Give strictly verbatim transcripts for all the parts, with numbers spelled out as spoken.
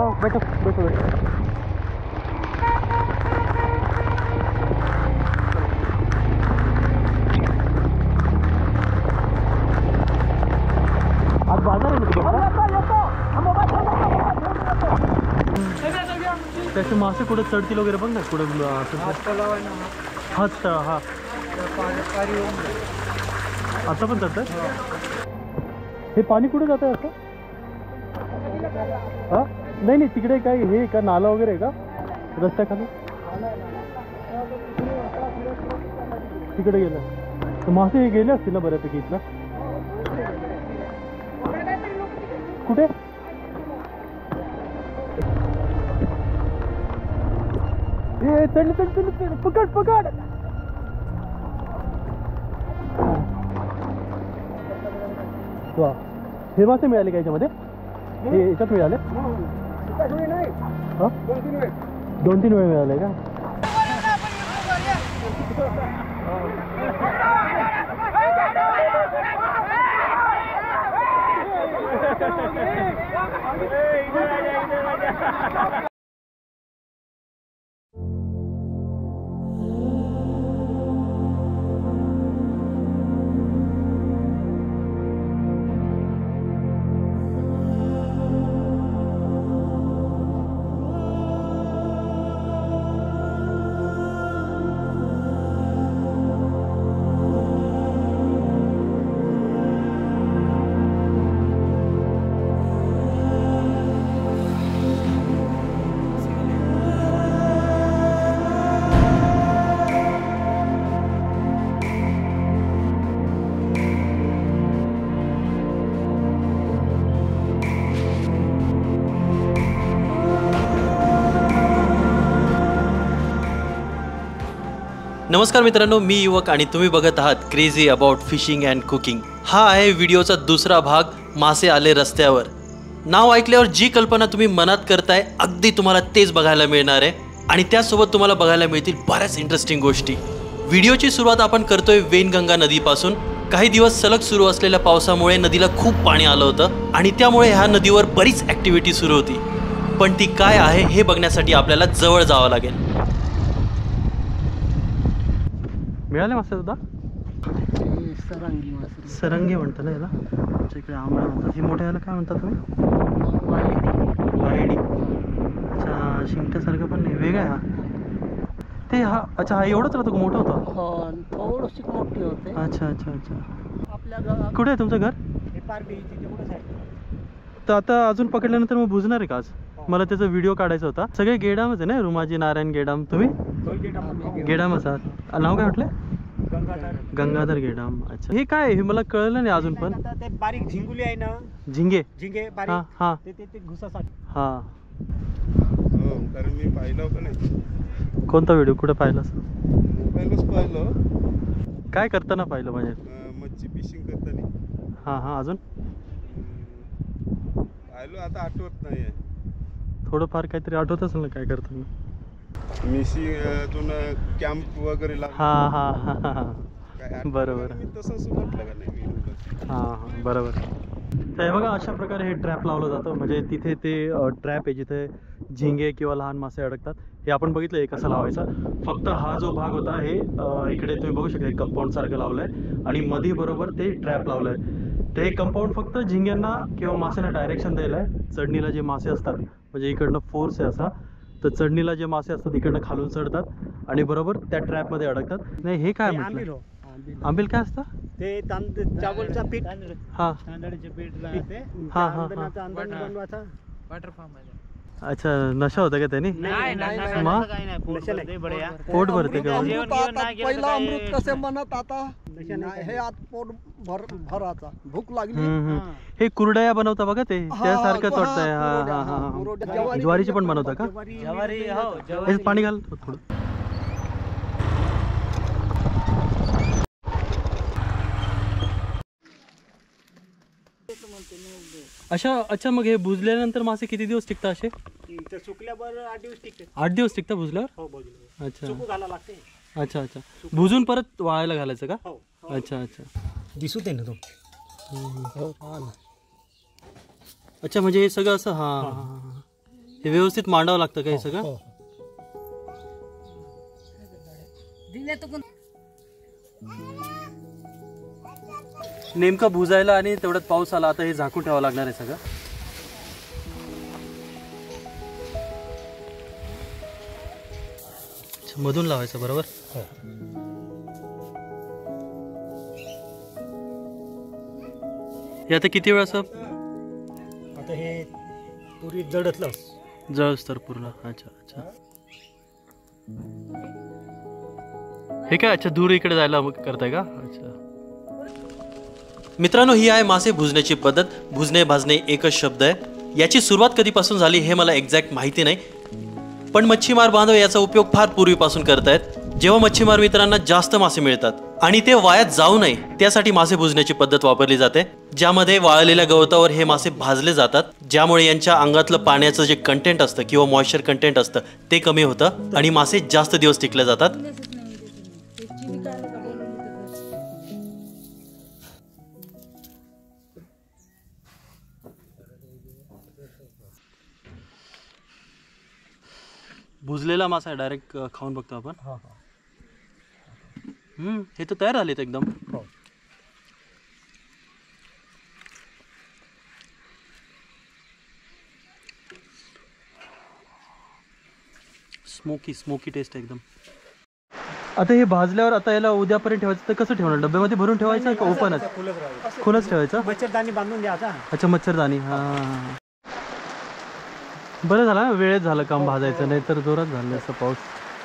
हाँ बैठो बैठो बैठो। आज बाजार आहे त्याचे मासे कुठे चढतील वगैरे बघ ना कुठे हात हा आता पण चढतात. हे पाणी कुठे जात आहे असं? हा नाही नाही तिकडे काय हे का नाला वगैरे आहे का रस्त्याखाली? तिकडे गेलं तर मासे हे गेले असतील ना बऱ्यापैकी इथला. कुठे ए चढ चढ चढ चढ पकड पकड. वा हे मासे मिळाले का याच्यामध्ये? हे याच्यात मिळाले? दोन तीन वेळ मिळाले का? नमस्कार मित्रांनो, मी युवक आणि तुम्ही बघत आहात crazy about fishing and cooking. हा आहे व्हिडिओचा दुसरा भाग, मासे आले रस्त्यावर. नाव ऐकल्यावर जी कल्पना तुम्ही मनात करताय अगदी तुम्हाला तेच बघायला मिळणार आहे आणि त्यासोबत तुम्हाला बघायला मिळतील बऱ्याच इंटरेस्टिंग गोष्टी. व्हिडिओची सुरुवात आपण करतोय वेनगंगा नदीपासून. काही दिवस सलग सुरू असलेल्या पावसामुळे नदीला खूप पाणी आलं होतं आणि त्यामुळे ह्या नदीवर बरीच ॲक्टिव्हिटी सुरू होती. पण ती काय आहे हे बघण्यासाठी आपल्याला जवळ जावं लागेल. मिळाले मासे सुद्धा? सरंगी मासे. सरंगी म्हणता ना याला? आमच्या इकडे आंबळा म्हणतात. हे मोठ्या याला काय म्हणतात तुम्ही? वाहिडी. अच्छा शिंगट्यासारखं पण नाही, वेगळा आहे हा. ते हा अच्छा हा एवढंच राहतो का मोठं होतं? हो थोडीशी मोठी होते. अच्छा अच्छा अच्छा. आपल्या गावात कुठे आहे तुमचं घर? तर आता अजून पकडल्यानंतर मग बुजणार आहे का आज? मला त्याचा व्हिडिओ काढायचा होता. सगळे गेडामच आहे ना? रुमाजी नारायण गेडाम. तुम्ही गेडामच आहात. नाव काय म्हटलं? गंगाधर गेडाम. अच्छा हे काय हे मला कळलं नाही अजून पण. ते बारीक झिंगुली आहे ना, झिंगे झिंगे हा बारीक हा ते ते घुसासाठी. हा. हो कारण मी पाहिलं होतं नाही. कोणता व्हिडिओ कुठे पाहिलास? मोबाईलच पाहिलं. काय करताना पाहिलं म्हणजे? अं, मच्छी फिशिंग करताना. हां हां अजून पाहिलं, आता आठवत नाही आहे. थोडंफार काहीतरी आठवत असेल ना काय करताना? मिशी अजून कॅम्प वगैरे लागला. हां हां हां हां काय आठवत बरोबर. नाही. मी तसंच म्हटलं का नाही मी. हां हां बरोबर. तर हे बघा अशा प्रकारे हे ट्रॅप लावलं जातं. म्हणजे तिथे ते ट्रॅप आहे जिथे झिंगे किंवा लहान मासे अडकतात. हे आपण बघितलं आहे कसं लावायचं. फक्त हा जो भाग होता हे इकडे तुम्ही बघू शकता कंपाऊंड सारखं लावलं आहे आणि मध्ये बरोबर ते ट्रॅप लावलं आहे. ते कंपाऊंड फक्त झिंग्यांना किंवा माशांना डायरेक्शन द्यायला आहे. चढणीला जे मासे असतात म्हणजे इकडनं फोर्स आहे असा, तर चढणीला जे मासे असतात इकडनं खालून चढतात आणि बरोबर त्या ट्रॅपमध्ये अडकतात. नाही हे काय म्हटलं? आंबील काय असतं? ते तांदूळ चावलचा पीठ. हां तांदळाचे पीठ राहते. हां हां तांदळाचा अंदाज बनवायचा. वॉटर फार्म आहे. अच्छा नशा होता का त्याने? नाही नाही मग नशा नाही. पोट भरते का? पहिला अमृत कसे म्हणत आता हे आत पोट भर भराचा भूक लागली. हे कुरडया बनवता बघा ते त्यासारखंच वाटतंय. हा हा हा ज्वारीचे पण बनवता का? ज्वारी हो हे पाणी घाल थोडं. अच्छा अच्छा मग हे बुजल्यानंतर मासे किती दिवस टिकतात असे? ते सुकल्यावर आठ दिवस टिकते. आठ दिवस टिकतात बुजल्यावर? हो बुजल्यावर. अच्छा सुकू घाला लागते. अच्छा अच्छा बुजून परत वाळायला घालायचं का? हो. अच्छा अच्छा दिसू दे ना तो. अच्छा म्हणजे हे सगळं असं हां हां हे व्यवस्थित मांडावं लागतं का हे सगळं? हो. नेमकं भुजायला आणि तेवढ्यात पाऊस आला, आता हे झाकून ठेवावं लागणार आहे सगळं. अच्छा, मधून लावायचं बरोबर. हे आता किती वेळ असं आता हे पूर्वी जडतलं जळस तर पूर्ण? अच्छा अच्छा. हे काय, अच्छा दूर इकडे जायला करताय का? अच्छा. मित्रांनो, ही आहे मासे भुजण्याची पद्धत. भुजणे भाजणे एकच शब्द आहे. याची सुरुवात कधीपासून झाली हे मला एक्झॅक्ट माहिती नाही, पण मच्छीमार बांधव याचा उपयोग फार पूर्वीपासून करतायत. जेव्हा मच्छीमार मित्रांना जास्त मासे मिळतात आणि ते वायात जाऊ नये त्यासाठी मासे भुजण्याची पद्धत वापरली जाते, ज्यामध्ये वाळलेल्या गवतावर हे मासे भाजले जातात, ज्यामुळे यांच्या अंगातलं पाण्याचं जे कंटेंट असतं किंवा मॉइश्चर कंटेंट असतं ते कमी होतं आणि मासे जास्त दिवस टिकले जातात. भुजलेला मासा आहे, डायरेक्ट खाऊन बघतो आपण. हम्म, हे तर तयार झालेत एकदम. स्मोकी स्मोकी टेस्ट एकदम. आता हे भाजल्यावर आता याला उद्यापर्यंत ठेवायचं तर कसं ठेवणार? डब्यामध्ये भरून ठेवायचं का ओपनच? खुलच ठेवायचं. मच्छरदाणी बांधून द्यायचा. अच्छा, मच्छरदाणी. हां, बरं झालं ना, वेळेत झालं काम भाजायचं, नाही तर जोरात झालं असं पाऊस.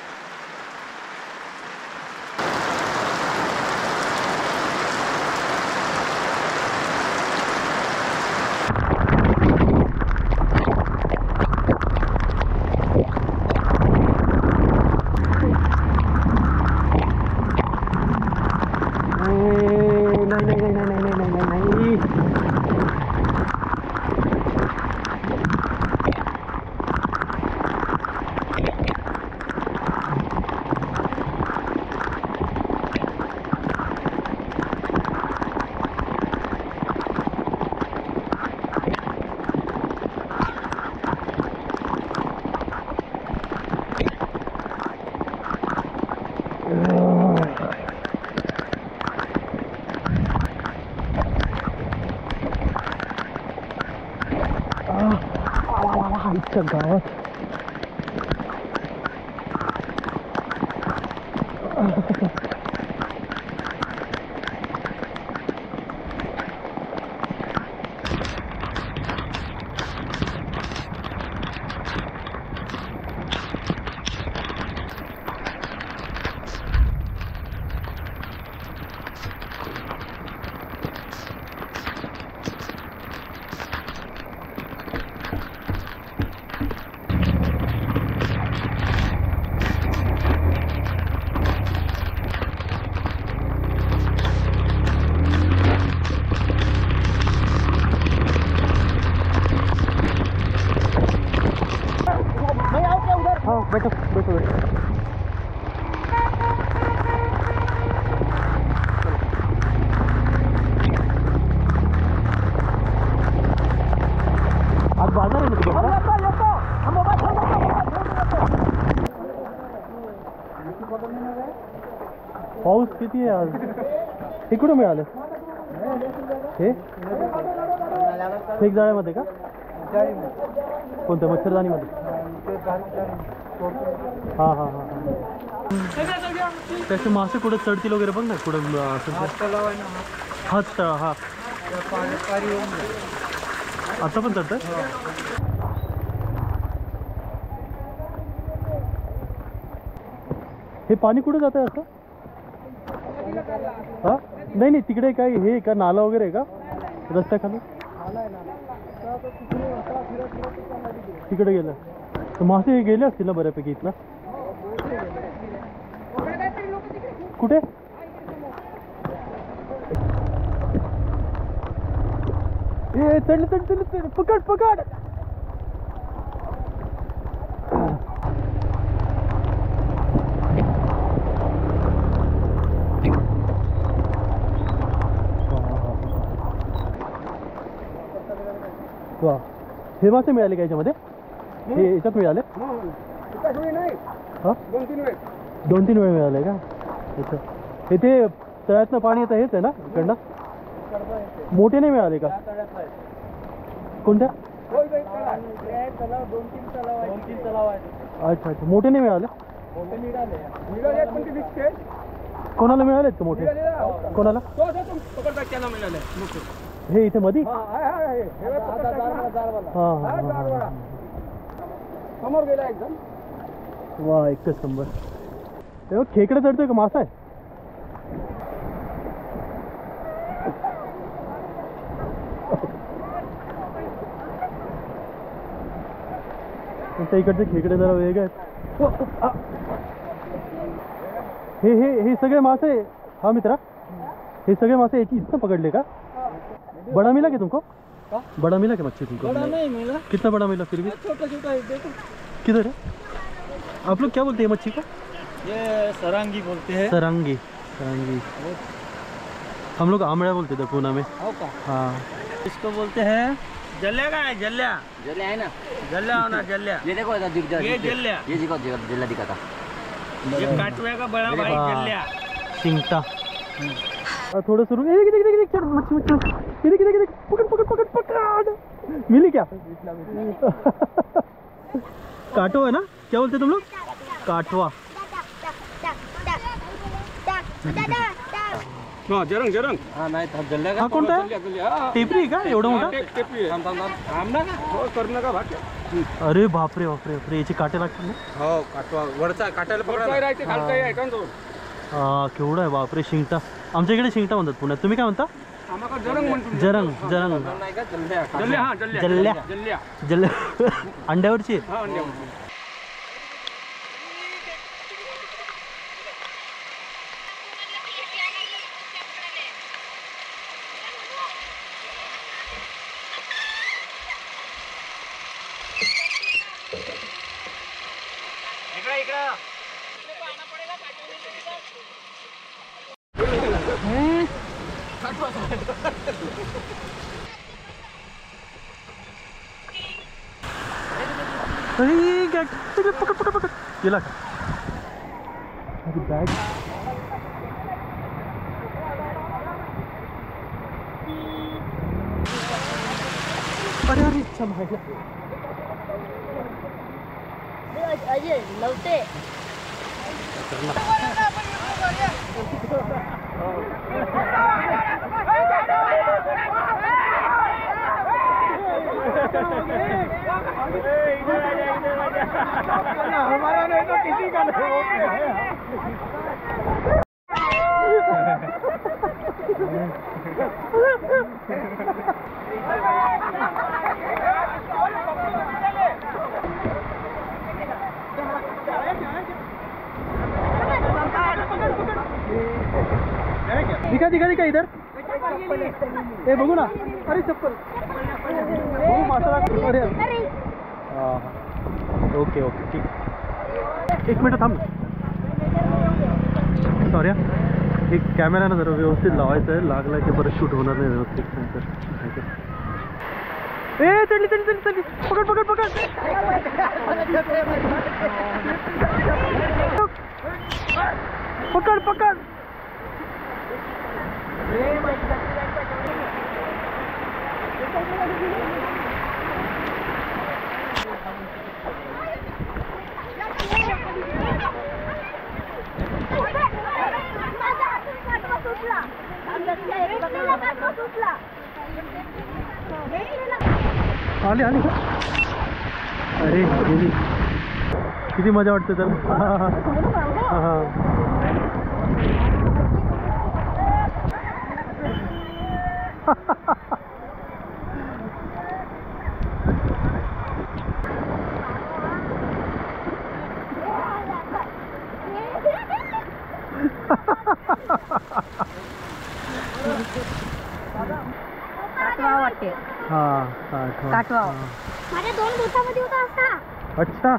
गावात बैठो बैठो बैठो. आज बाजार आहे ना तुझा? पाऊस किती आहे आज? हे कुठं मिळालं? हे फेक जाळ्यामध्ये का? कोणत्या मच्छरदाणीमध्ये? हां हां हां त्याचे मासे कुठं चढतील वगैरे बघ ना, कुठं हात हा आता पण चढतात. हे पाणी कुठे जात आहे असं? हा नाही नाही, तिकडे काय हे का नाला वगैरे आहे का रस्त्याखाली? तिकडे गेलं तर मासे गेले असतील ना बऱ्यापैकी इथनं. कुठे? ए चढले चढले चढले, पकड पकड. वा, हे मासे मिळाले का याच्यामध्ये? हे याच्यात मिळाले एकाच वेळी नाही हा दोन तीन वेळ दोन तीन वेळ मिळाले का अच्छा इथे तळ्यातनं पाणी येतं हेच आहे ना इकडनं मोठे नाही मिळाले का कोणत्या दोन तीन तलाव दोन तीन तलाव आहेत अच्छा अच्छा मोठे नाही मिळाले मोठे निघाले निघाले पण ते विकते कोणाला मिळालेत का मोठे कोणाला तो जो तुम पकडता त्याला मिळाले हे इथे मधी हा आहे आहे हे बघ, पकडता त्याला. हा हा, हा जारवाडा. समोर गेला एकदम वा एकच नंबर तेव्हा खेकडे चढतोय का मासा आहे इकडचे खेकडे जरा वेगळे आहेत ओ, आ. हे हे हे सगळे मासे हा मित्रा हे सगळे मासे एक इतना पकड़ले का बड़ा मिला क्या तुमको बड़ा मिला क्या मच्छी तुमको बड़ा नहीं मिला कितना बड़ा मिला फिर भी छोटा छोटा है देखो किधर है आप लोग क्या बोलते हैं मच्छी को ये सरांगी बोलते हैं सरांगी सरांगी हम लोग आमड़ा बोलते थे पूना में हो का हाँ इसको बोलते हैं जल्ल्या का है जल्ल्या जल्ल्या है ना जल्ल्या होना जल्ल्या ये देखो इधर दिख जा ये जल्ल्या ये देखो जल्ल्या दिखा था ये काटवे का बड़ा भाई हाँ। जल्ल्या शिंगटा थोड़ा शुरू ए देख देख देख चल मच्छी मच्छी ये देख देख देख पकड़ पकड़ पकड़ पकड़ मिली क्या काटो है ना क्या बोलते तुम लोग काटवा हाँ जरंग जरंग हाँ नहीं था जल्ल्या हा कोणता आहे टेपरी का एवढं मोठा आमना का हो करणं का भाट अरे बापरे बापरे बापरे याचे काटे लागतात ना हो काटवा वरचा काटायला पकडा राहायचे खालचा आहे का तो हा केवढा आहे बापरे शिंगटा आमच्या इकडे शिंगटा म्हणतात पुण्यात तुम्ही काय म्हणता आम्हाला जरंग म्हणतो जरंग जरंग नहीं का जल्ल्या जल्ल्या हा जल्ल्या जल्ल्या जल्ल्या जल्ल्या अंड्यावरची आहे? हा अंड्या अरे काय पकड पकड पकड पकड गेला का अरे बॅग अरे अरे सांभाळला अजय नव्हते हमारा नहीं तो किसी का नहीं दिखा दिखा दिखा इधर ए बघू ना अरे चप्पल बघू मासा लागतो. अरे हा ओके ओके ठीक एक मिनिट थांब सॉरी एक कॅमेरा ना जरा व्यवस्थित लावायचं आहे लागला की परत शूट होणार नाही व्यवस्थित नंतर ए चढली चढली चढली चढली पकड पकड पकड पकड पकड आली आली का अरे गेली किती मजा वाटते त्याला हा हा काटवा वाटते हा काटवा काटवा. हा. माझ्या दोन दिवसामध्ये होता असा अच्छा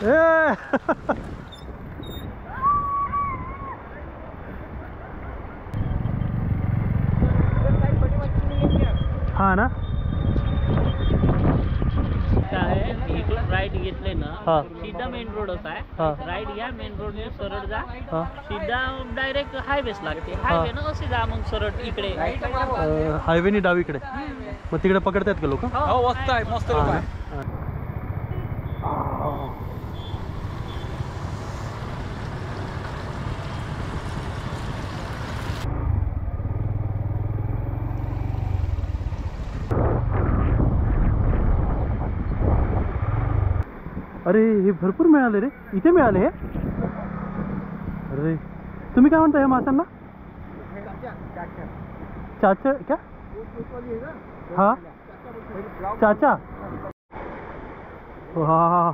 ए हा ना इकडून राईट घेतले ना हा सीधा मेन रोडच आहे हा राईट घ्या मेन रोड सरळ जा हा सीधा डायरेक्ट हायवेच लागते हायवे ना असे जा मग सरळ इकडे हायवेनी डावीकडे मग तिकडे पकडतायत का लोक हो मस्त आहे मस्त अरे हे भरपूर मिळाले रे इथे मिळाले हे अरे तुम्ही काय म्हणता या माशांना चाचा क्या हा चाचा वा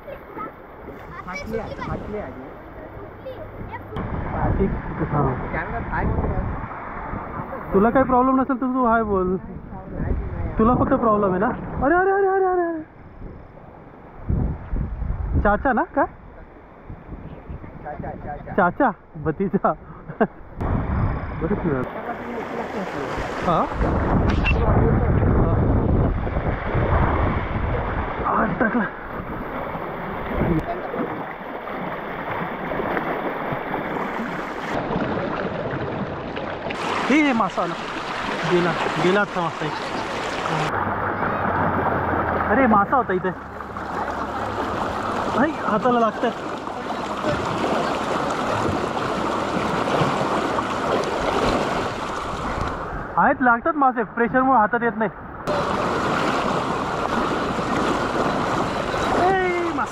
तुला काही प्रॉब्लेम नसेल तर तू हाय बोल तुला फक्त प्रॉब्लेम आहे ना अरे अरे अरे अरे अरे अरे चाचा ना काय चाचा भतीजा बरेच मिळाल हा टाकला हे हे मासा आला गेला गेला आजचा मासा इथे अरे मासा होता इथे नाही हाताला लागतंय आहेत लागतात मासे प्रेशरमुळे हातात येत नाही ए, मासा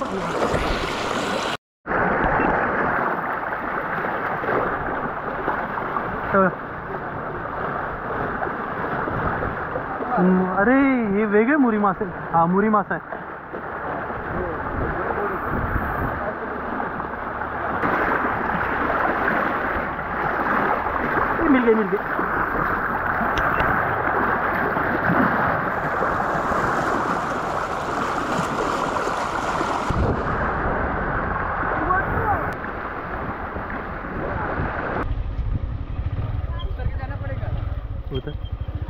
हम्म, अरे हे वेगळे मुरी मासे हा मुरी मासा आहे मिल गए मिल गए होता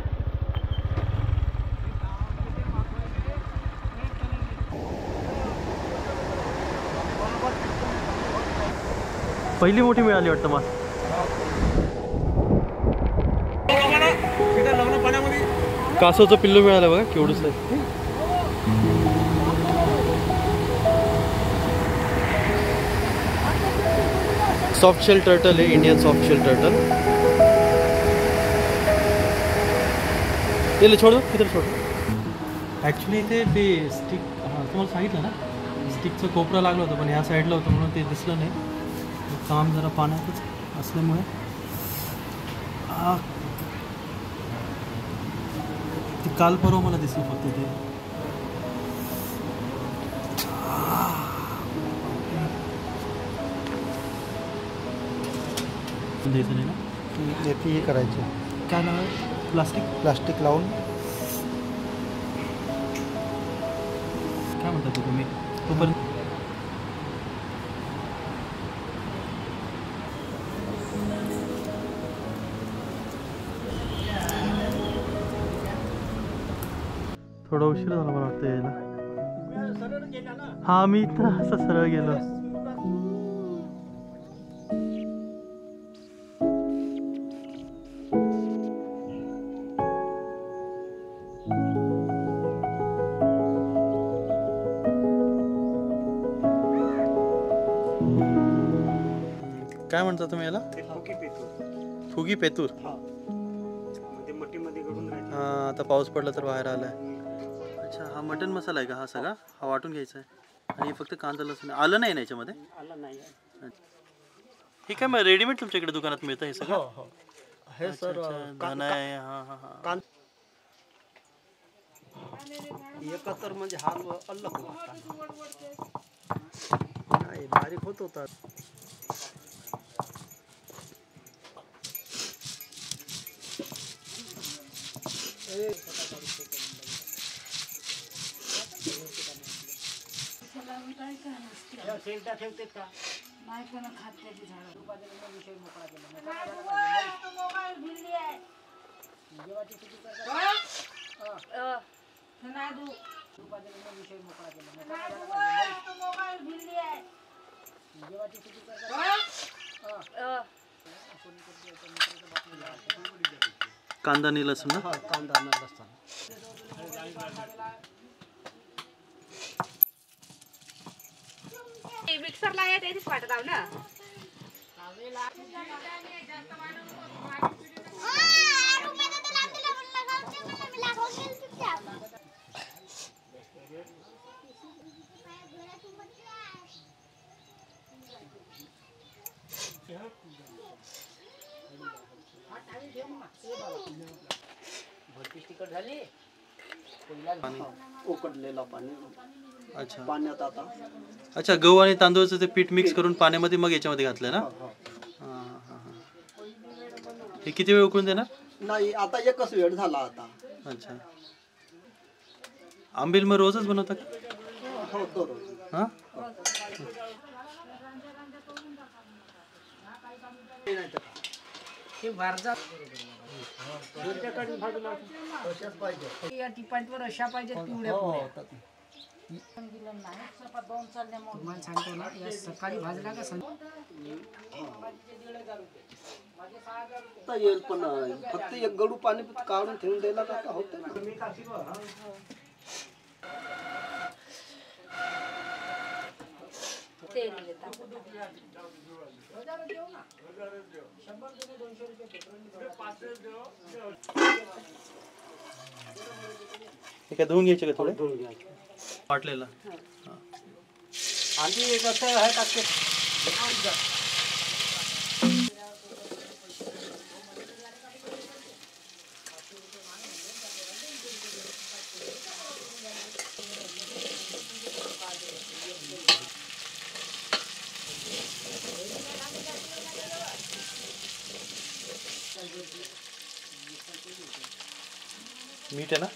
पहिली मोठी मिळाली वाटतं मास कासवचं पिल्लू मिळालं बघा केवढंच आहे सॉफ्ट शेल टर्टल आहे इंडियन सॉफ्ट शेल टर्टल ते छोड़ दो किधर छोड़ ॲक्च्युली ते ते स्टिक हां तुम्हाला सांगितलं ना स्टिकचं कोपरा लागलं होतं पण ह्या साईडला होतं म्हणून ते दिसलं नाही काम जरा पाण्यातच असल्यामुळे ते काल परवा मला दिसलं फक्त ते द्यायचं नाही ना ते हे करायचं काय नाव आहे प्लास्टिक प्लास्टिक लावून काय म्हणता तुम्ही तोपर्यंत थोडा उशीर झाला मला वाटतं यायला हा मी इथं असं सरळ गेलो काय म्हणता तुम्ही याला फुगी पेतूर हा आता पाऊस पडला तर बाहेर आलाय अच्छा हा मटन मसाला आहे का हा सगळा हा वाटून घ्यायचा आहे आणि फक्त कांदा लसूण आलं नाही ना याच्यामध्ये हे काय मग रेडीमेड तुमच्याकडे दुकानात मिळतं हे सगळं हे सर धना आहे हा हा हा एकत्र म्हणजे हा अलग काय बारीक होत होता शेलटा ठेवतेत का नाही कोण खात त्याची झाडं बाजूला विषय मोकळा केला देवाची स्तुती करतात नाही दू बाजूला विषय मोकळा केला मोबाईल भिल्ली आहे देवाची स्तुती करतात कांदा आणि लसूण ना? कांदा आणि लसूण मिक्सरला आहे त्याचीच वाटत आव ना तिखट झाली उकडलेला पाणी अच्छा पाण्यात आता अच्छा गहू आणि तांदूळचं ते पीठ मिक्स करून पाण्यामध्ये मग याच्यामध्ये घातलं ना? हां हां हां. हे किती वेळ उकळून देणार? नाही आता एकच वेळ झाला आता. अच्छा. आंबील मग रोजच बनवता का? हो दररोज. हां हे वारजा तशाच पाहिजे. या टिपांवर अशा पाहिजेत पिवळ्या हो, पुऱ्या. हो. तुम्हाला सांगतो ना या सकाळी भाजला का संध्या आता येईल पण फक्त एक गडू पाणी काढून ठेवून द्यायला का होतं ना. तेल येतात हे काय धुवून घ्यायचे का थोडे? धुवून घ्यायचे. वाटलेला आणि एक असं आहे टाकते मीठ आहे ना?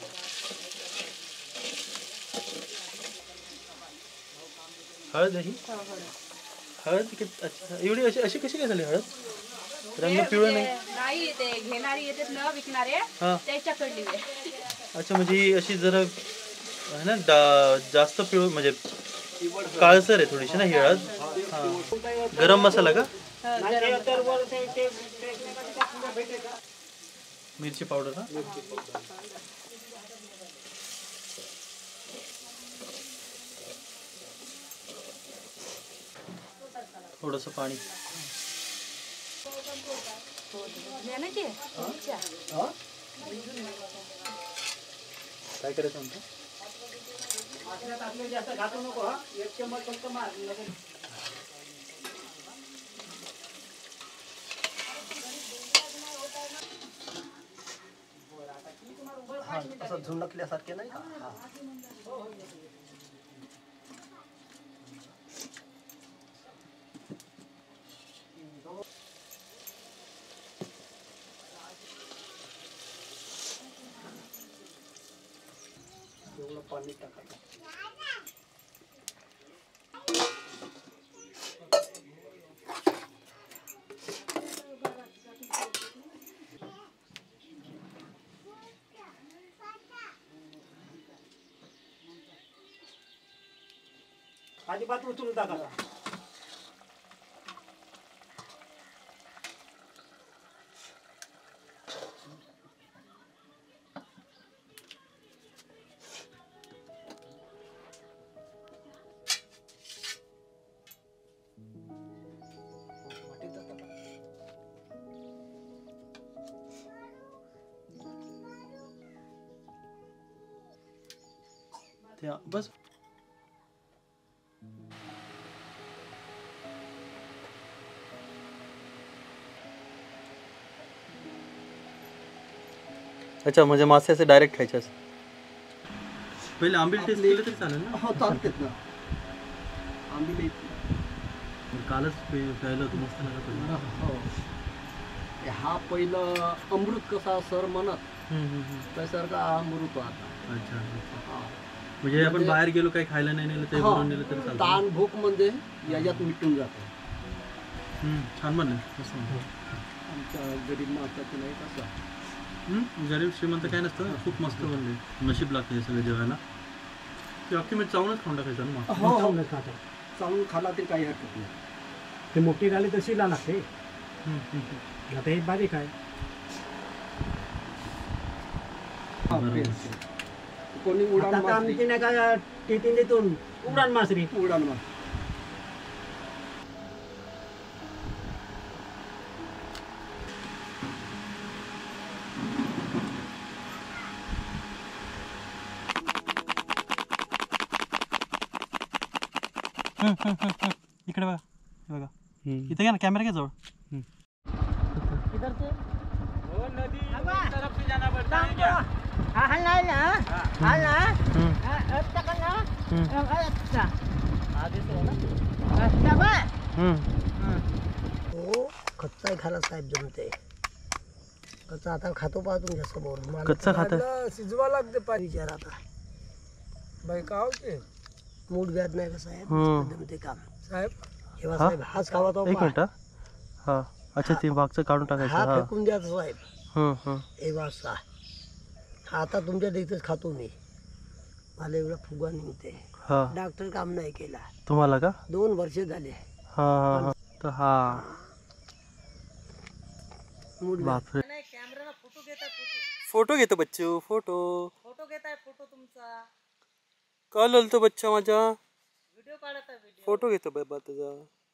हळद आहे ही? हळद किती अच्छा एवढी अशी अशी कशी काय झाली हळद? रंग पिवळं नाही. नाही ते घेणारी येतात ना विकणारे हां त्याच्याकडली अच्छा म्हणजे ही अशी जरा आहे ना डा- जास्त पिवळ म्हणजे काळसर आहे थोडीशी ना ही हळद. हां गरम मसाला का? मिरची पावडर ना? थोडंसं पाणी काय करायचं म्हणतो? जास्त घातू नको हा एक चमच फक्त मार असं झुणकल्यासारखे नाही का. एवढं पाणी टाकायचं. अजिबात उचलून टाका. ते बस अच्छा म्हणजे मासे डायरेक्ट खायचे असते. पहिले आंबील टेस्ट केलं तरी चालेल ना? हो चालतेच ना. आंबील कालच प्यायलं होतं मस्त लागत होतं. हो हा पहिलं अमृत कसा सर म्हणत त्यासारखा हा अमृत आता. अच्छा हा म्हणजे आपण बाहेर गेलो काही खायला नाही नेलं ते हा. भरून नेलं तरी चालतं. ताण भूक म्हणजे याच्यात मिटून जातं. हम्म, छान बनलं मस्त बनलं. आमच्या गरीब माणसाचं नाही कसं. हम्म, गरीब श्रीमंत काय नसतं, खूप मस्त बनले. नशीब लागते हे सगळं जेवायला. ते अख्खी मी चावूनच खाऊन टाकायचं ना मग. हो हो चालून खाला तरी काही हरकत नाही. ते मोठी झाली तशी ला लागते हम्म, हम्म, हम्म. आता हे बारीक आहे. हा, तेच. कोणी उडान आता मासरी आमची नाही का टिफिन देतून उडान मासरी. उडान मास हम्म, हम्म, हम्म, हम्म. इकडे बघा हे बघा इथे घ्या ना कॅमेरा घ्या जवळ. हो कच्चा खाला साहेब जमते. कच्चा आता खातो पहा तुमच्या समोर. मला कच्चा तर खाता? वाटलं शिजवा लागते पाणी विचार आता. बाई का होते मूड व्याज नाही का साहेब. हम्म. जमते काम साहेब. हेवा हा? साहेब हाच खावा तो एक पहा. मिनिट हा. अच्छा ते भागचं काढून टाकायचं. हा हा फेकून द्यायचं साहेब. हम्म, हम्म. हे वासा आता तुमच्या इथेच खातो मी. मला एवढा फुगा निघते. हा डॉक्टर काम नाही केला. तुम्हाला का? दोन वर्ष झाले. हा हा हा तर हा मूड व्याज. बापरे. फोटो घेतो बच्चू. फोटो फोटो घेताय फोटो तुमचा. का ललतो बच्चा माझा. व्हिडिओ काढता व्हिडिओ. फोटो घेतो बाबा तुझा.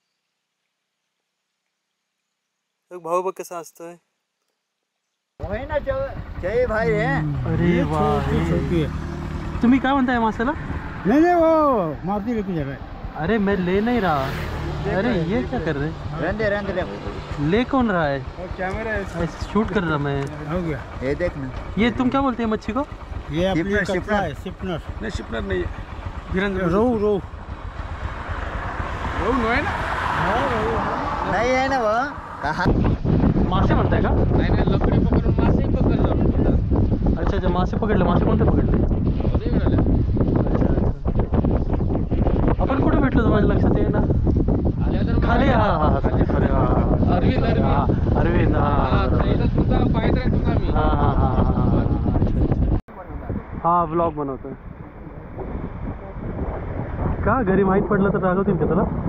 बघ भाऊ बघ कसा असतोय. जय भाई है. अरे वा. तुम्ही काय म्हणताय मासाला. नहीं नहीं वो मारुति लेके जा रहा है. अरे मैं ले नहीं रहा. अरे ये क्या कर रहे. रहने रहने दे. ले कौन रहा है. कॅमेरा आहे. ऐसे शूट कर रहा मैं. हो गया. ये देख ना. ये तुम क्या बोलते हैं मच्छी को. ये अपनी शिपनर, कच्चा शिपनर. है शिपनर. नाही शिपणार नाही. रोहू रोहू. रोहू नाही ना. नहीं है ना वो. कहा मासे म्हणताय का. नाही नाही लकडी पकडून मासे पकडलं. अच्छा अच्छा मासे पकडले. मासे कोणते पकडले. अच्छा अच्छा. आपण कुठे भेटलो तर माझ्या लक्षात ये ना. खाली हा हा हा खाली खाली हा हा. अरविंद अरविंद हा, अरविंद हा हा तुमचा पाहिजे तुमचा मी. हा हा हा हा हा. अच्छा अच्छा. हा व्लॉग बनवतोय का. घरी माहीत पडलं तर रागवतील का तुला.